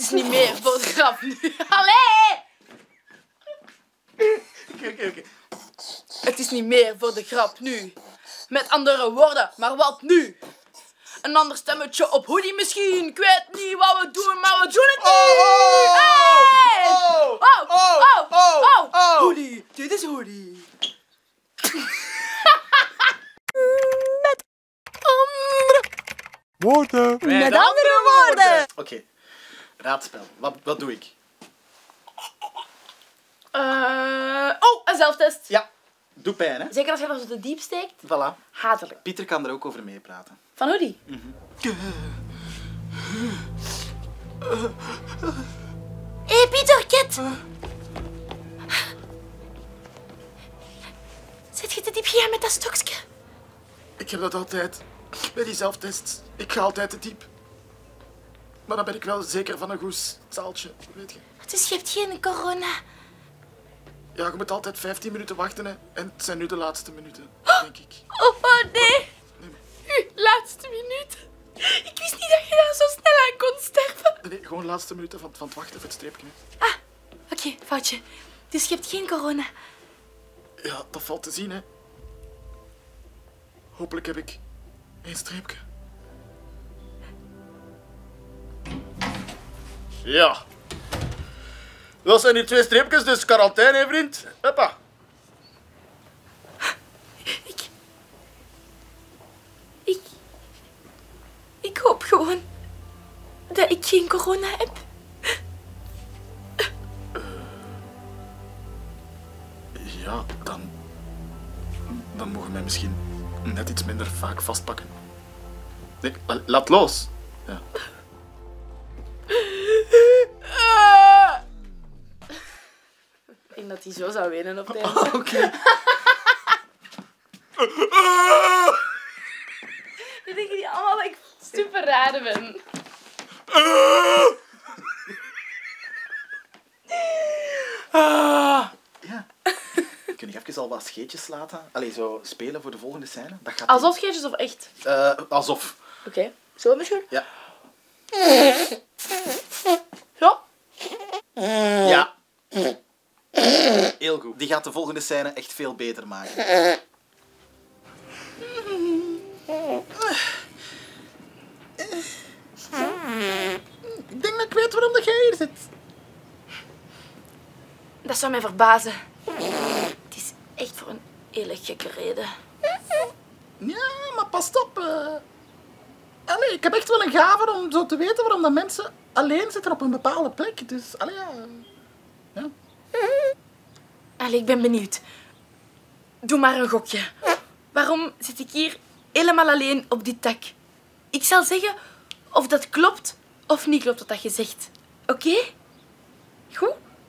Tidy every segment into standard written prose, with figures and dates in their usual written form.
is niet meer voor de grap nu. Allee! Oké. Het is niet meer voor de grap nu. Met andere woorden, maar wat nu? Een ander stemmetje op hoodie misschien. Ik weet niet wat we doen, maar we doen het niet. Hey! Hoodie, dit is hoodie. Met andere Woorden. Met andere woorden. Oké, raadspel. Wat doe ik? Een zelftest. Ja, doe pijn, hè? Zeker als je dat zo te diep steekt. Voilà. Hatelijk. Pieter kan er ook over meepraten. Van hoodie. Hé, Pieter, Kit. Zit je te diep gegaan met dat stokje? Ik heb dat altijd. Bij die zelftests. Ik ga altijd te diep. Maar dan ben ik wel zeker van een goed zaaltje, weet je. Dus je hebt geen corona. Ja, je moet altijd 15 minuten wachten, hè. En het zijn nu de laatste minuten, denk ik. Oh nee. Uw laatste minuut. Ik wist niet dat je daar zo snel aan kon sterven. Nee, gewoon de laatste minuten van het wachten voor het streepje. Oké, foutje. Dus je hebt geen corona. Ja, dat valt te zien, hè. Hopelijk heb ik 1 streepje. Ja. Dat zijn die 2 streepjes, dus quarantaine, hè, vriend. Hoppa. Ik hoop gewoon dat ik geen corona heb. Ja, dan mogen wij misschien net iets minder vaak vastpakken. Nee, laat los. Ja. Ik denk dat hij zo zou wenen op de einde. Oké. Ik denk dat die allemaal dat ik super raar ben. Ja. Kun je even al wat scheetjes laten? Allee, zo spelen voor de volgende scène? Dat gaat Alsof scheetjes of echt? alsof. Oké. Zo misschien? Ja. Ja. Ja. Heel goed. Die gaat de volgende scène echt veel beter maken. Ik denk dat ik weet waarom dat jij hier zit. Dat zou mij verbazen. Het is echt voor een hele gekke reden. Ja, maar pas op. Allee, ik heb echt wel een gave om zo te weten waarom dat mensen alleen zitten op een bepaalde plek. Dus, allee, ja. Allee, ik ben benieuwd. Doe maar een gokje. Waarom zit ik hier helemaal alleen op dit tak? Ik zal zeggen of dat klopt of niet klopt wat dat je zegt. Oké? Goed?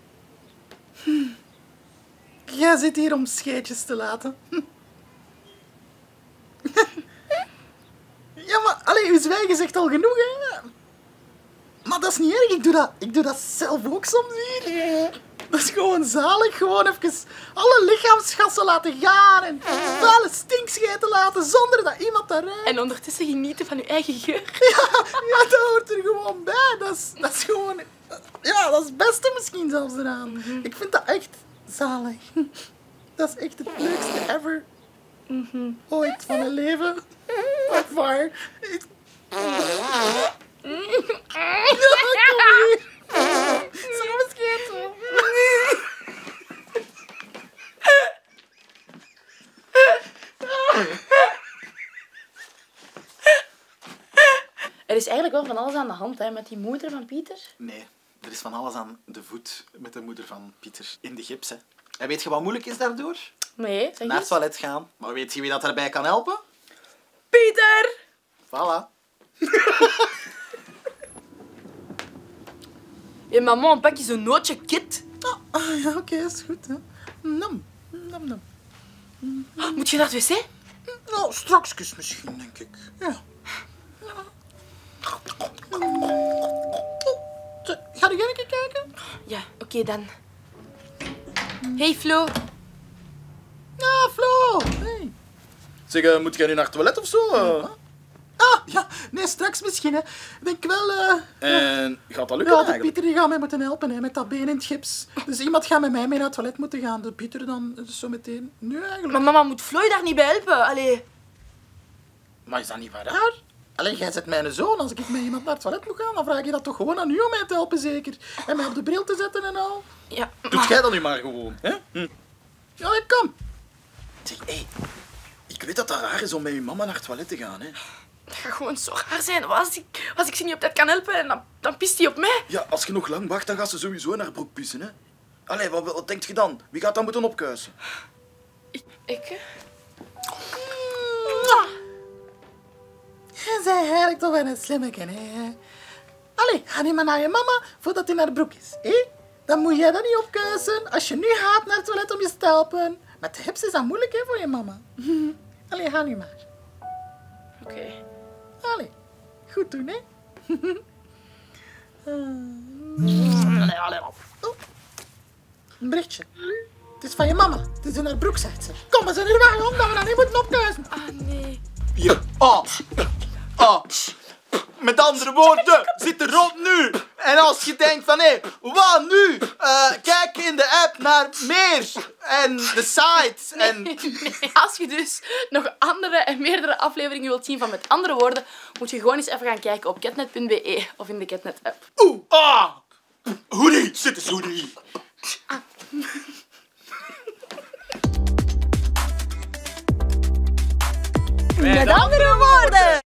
Jij zit hier om scheetjes te laten. Ja, maar allee, uw zwijgen zegt al genoeg, hè. Maar dat is niet erg, ik doe dat zelf ook soms hier. Dat is gewoon zalig, gewoon even alle lichaamsgassen laten gaan en vuile stinkscheten laten zonder dat iemand daar rijdt. En ondertussen genieten van je eigen geur. Ja, dat hoort er gewoon bij. Dat is gewoon... Ja, dat is het beste misschien zelfs eraan. Ik vind dat echt zalig. Dat is echt het leukste ever. Ooit van mijn leven. Echt waar. Kom hier. Samen scheten. Er is eigenlijk wel van alles aan de hand hè, met die moeder van Pieter. Nee, er is van alles aan de voet met de moeder van Pieter in de gips, hè. En weet je wat moeilijk is daardoor? Nee, zeg Naar het eens. toilet gaan. Maar weet je wie dat erbij kan helpen? Pieter! Voilà. Hé, maman, pak je zo'n nootje, Kit. Ja, oké, is goed. Hè. Nam, nam, nam. Moet je naar het wc? Nou, straks misschien, denk ik. Ja. Ga jij een keer kijken? Ja, oké dan. Hey Flo. Ja, Flo. Hey. Zeg, moet jij nu naar het toilet of zo? Ah, ja. Nee, straks misschien, hè. Ik denk wel... En gaat dat lukken Ja, de eigenlijk? Pieter die gaat mij moeten helpen, hè, met dat been in het gips. Dus iemand gaat met mij mee naar het toilet moeten gaan. De Pieter dan zo meteen. Nu eigenlijk. Maar mama moet Floy daar niet bij helpen. Allee. Maar is dat niet waar? Alleen jij zet mijn zoon. Als ik met iemand naar het toilet moet gaan, dan vraag je dat toch gewoon aan u om mij te helpen, zeker? En mij op de bril te zetten en al. Ja, Doet jij dat nu maar gewoon, hè? Ja, kom. Zeg, hé. Ik weet dat dat raar is om met je mama naar het toilet te gaan, hè? dat gaat gewoon zo raar zijn. Als ik ze niet op tijd kan helpen, en dan pist hij op mij. Ja, als je nog lang wacht, dan gaat ze sowieso naar broek pissen, hè? Allee, wat denkt je dan? Wie gaat dan moeten opkuisen? Ik? Jij bent eigenlijk toch wel een slimmeke, hè? Allee, ga niet maar naar je mama voordat hij naar de broek is, hè? Dan moet jij dat niet opkuisen als je nu gaat naar het toilet om je te helpen. Met de hips is dat moeilijk, hè, voor je mama. Allee, ga nu maar. Oké. Allee, goed doen, hè? Oh, een berichtje. Het is van je mama. Het is in haar broek, zegt ze. Kom, we zijn hier weg, omdat we dat niet moeten opkuisen. Ah, nee. Hier. Met andere woorden, zit er rond nu. En als je denkt van, hé, wat nu? Kijk in de app naar meer. En de sites. En... Nee, als je dus nog andere en meerdere afleveringen wilt zien van Met Andere Woorden, moet je gewoon eens even gaan kijken op catnet.be of in de Catnet-app. Hoodie, zit eens, hoodie.